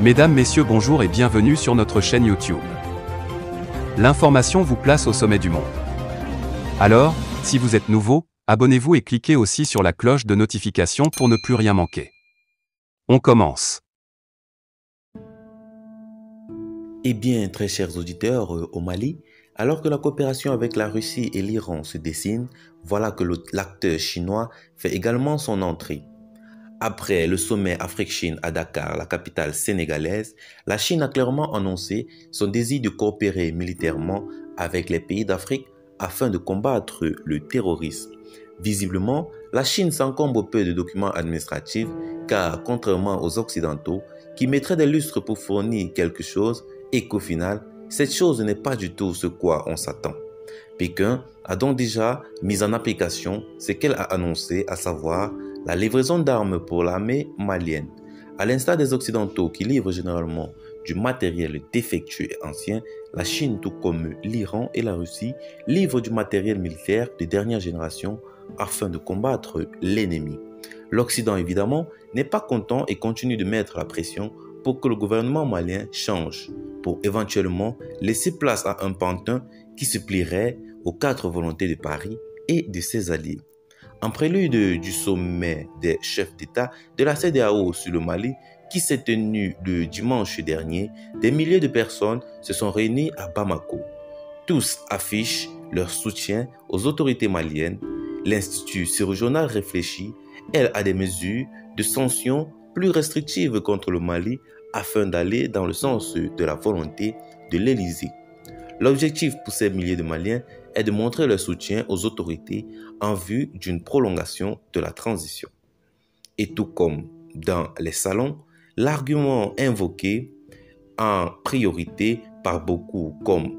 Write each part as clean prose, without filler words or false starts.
Mesdames, Messieurs, bonjour et bienvenue sur notre chaîne YouTube. L'information vous place au sommet du monde. Alors, si vous êtes nouveau, abonnez-vous et cliquez aussi sur la cloche de notification pour ne plus rien manquer. On commence. Eh bien, très chers auditeurs, au Mali, alors que la coopération avec la Russie et l'Iran se dessine, voilà que l'acteur chinois fait également son entrée. Après le sommet Afrique-Chine à Dakar, la capitale sénégalaise, la Chine a clairement annoncé son désir de coopérer militairement avec les pays d'Afrique afin de combattre le terrorisme. Visiblement, la Chine s'encombre peu de documents administratifs car, contrairement aux Occidentaux, qui mettraient des lustres pour fournir quelque chose et qu'au final, cette chose n'est pas du tout ce quoi on s'attend. Pékin a donc déjà mis en application ce qu'elle a annoncé, à savoir la livraison d'armes pour l'armée malienne. À l'instar des Occidentaux qui livrent généralement du matériel défectueux et ancien, la Chine, tout comme l'Iran et la Russie, livrent du matériel militaire de dernière génération afin de combattre l'ennemi. L'Occident, évidemment, n'est pas content et continue de mettre la pression pour que le gouvernement malien change, pour éventuellement laisser place à un pantin qui se plierait aux quatre volontés de Paris et de ses alliés. En prélude du sommet des chefs d'État de la CEDEAO sur le Mali, qui s'est tenu le dimanche dernier, des milliers de personnes se sont réunies à Bamako. Tous affichent leur soutien aux autorités maliennes. L'Institut surrégional réfléchit, elle, à des mesures de sanctions plus restrictives contre le Mali afin d'aller dans le sens de la volonté de l'Élysée. L'objectif pour ces milliers de Maliens est de montrer leur soutien aux autorités en vue d'une prolongation de la transition. Et tout comme dans les salons, l'argument invoqué en priorité par beaucoup comme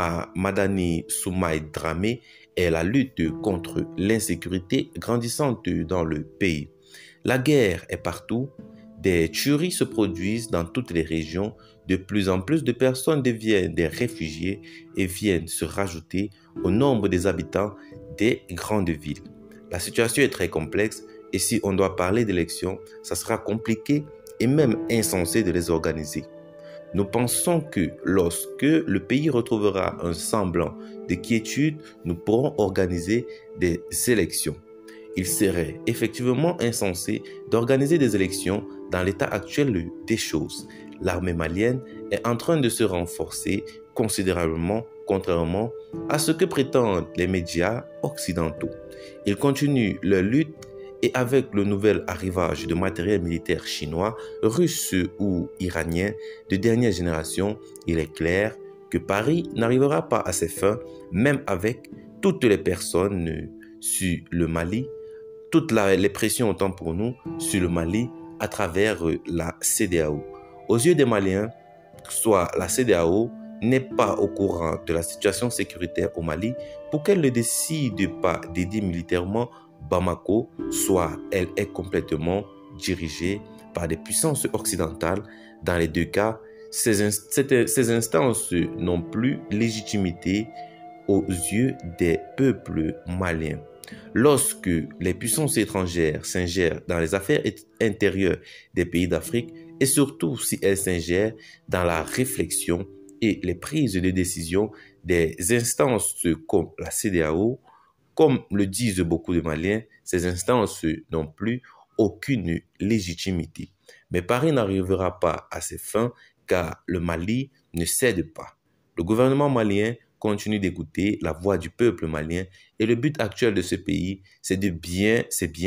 Madani Soumaï Dramé est la lutte contre l'insécurité grandissante dans le pays. La guerre est partout, des tueries se produisent dans toutes les régions, de plus en plus de personnes deviennent des réfugiés et viennent se rajouter au nombre des habitants des grandes villes. La situation est très complexe et si on doit parler d'élections, ça sera compliqué et même insensé de les organiser. Nous pensons que lorsque le pays retrouvera un semblant de quiétude, nous pourrons organiser des élections. Il serait effectivement insensé d'organiser des élections dans l'état actuel des choses. L'armée malienne est en train de se renforcer considérablement, contrairement à ce que prétendent les médias occidentaux. Ils continuent leur lutte et avec le nouvel arrivage de matériel militaire chinois, russe ou iranien de dernière génération, il est clair que Paris n'arrivera pas à ses fins, même avec toutes les personnes sur le Mali, toutes les pressions autant pour nous sur le Mali à travers la CEDEAO. Aux yeux des Maliens, soit la CEDEAO n'est pas au courant de la situation sécuritaire au Mali pour qu'elle ne décide pas d'aider militairement Bamako, soit elle est complètement dirigée par des puissances occidentales. Dans les deux cas, ces instances n'ont plus légitimité aux yeux des peuples maliens. Lorsque les puissances étrangères s'ingèrent dans les affaires intérieures des pays d'Afrique et surtout si elles s'ingèrent dans la réflexion et les prises de décision des instances comme la CEDEAO, comme le disent beaucoup de Maliens, ces instances n'ont plus aucune légitimité. Mais Paris n'arrivera pas à ses fins car le Mali ne cède pas. Le gouvernement malien continue d'écouter la voix du peuple malien et le but actuel de ce pays, c'est bien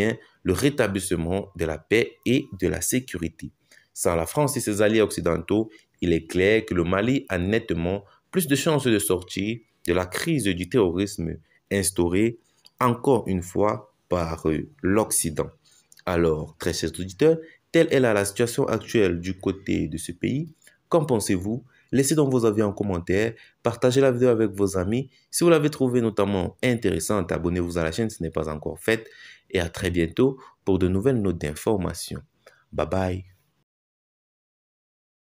le rétablissement de la paix et de la sécurité. Sans la France et ses alliés occidentaux, il est clair que le Mali a nettement plus de chances de sortir de la crise du terrorisme instaurée encore une fois par l'Occident. Alors, très chers auditeurs, telle est la situation actuelle du côté de ce pays. Qu'en pensez-vous? Laissez donc vos avis en commentaire, partagez la vidéo avec vos amis. Si vous l'avez trouvée notamment intéressante, abonnez-vous à la chaîne si ce n'est pas encore fait. Et à très bientôt pour de nouvelles notes d'information. Bye bye.